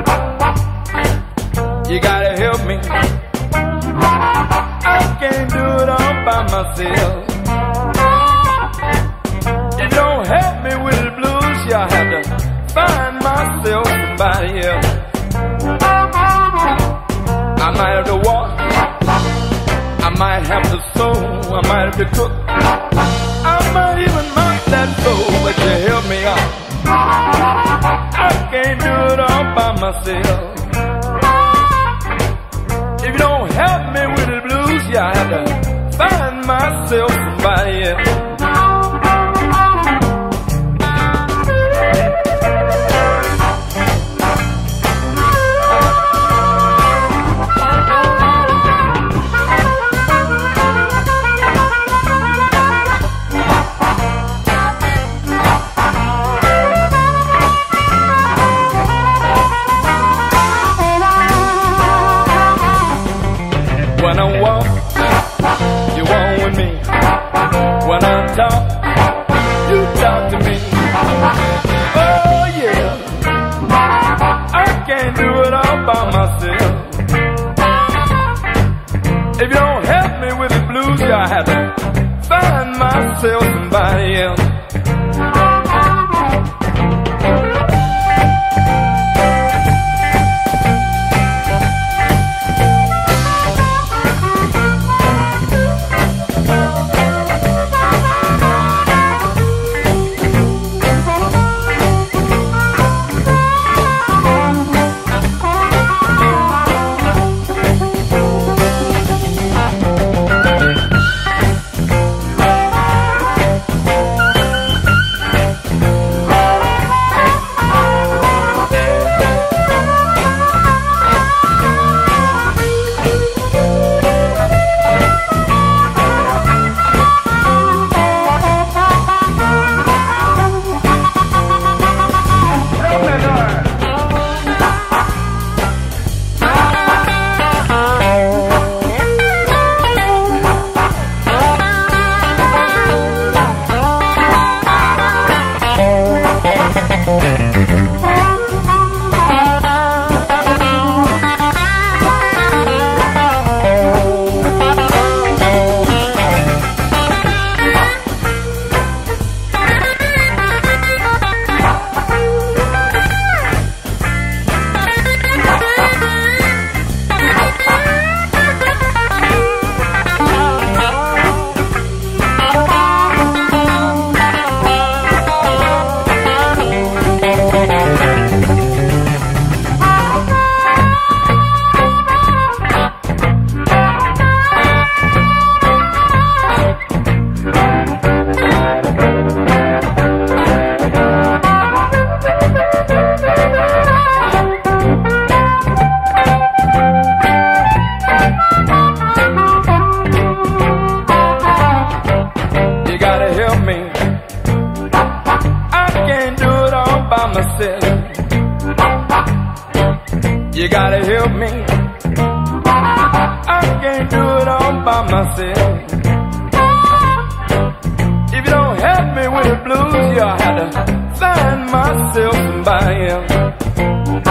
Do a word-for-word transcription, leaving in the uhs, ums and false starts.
You gotta help me. I can't do it all by myself. If you don't help me with the blues, I'll have to find myself somebody else. I might have to walk, I might have to sew, I might have to cook, I might even mop that floor, but you help me out. I can't do it all by myself. If you don't help me with the blues, yeah, I have to find myself somebody else. When I walk, you walk with me. When I talk, you talk to me. Oh yeah, I can't do it all by myself. If you don't help me with the blues, I have to find myself somebody else. You gotta help me. I can't do it all by myself. If you don't help me with the blues, you'll have to find myself somebody else.